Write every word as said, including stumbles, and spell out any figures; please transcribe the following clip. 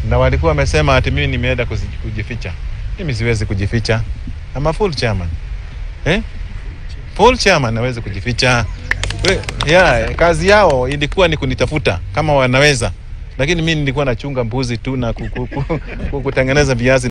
Na walikuwa wamesema ati mimi nimeenda kujificha. Mimi siwezi kujificha. I'm a full chairman. Eh? Full chairman naweza kujificha. Yeah, kazi yao ilikuwa ni kunitafuta kama wanaweza. Lakini mimi nilikuwa nachunga mbuzi tu na kutengeneza viazi.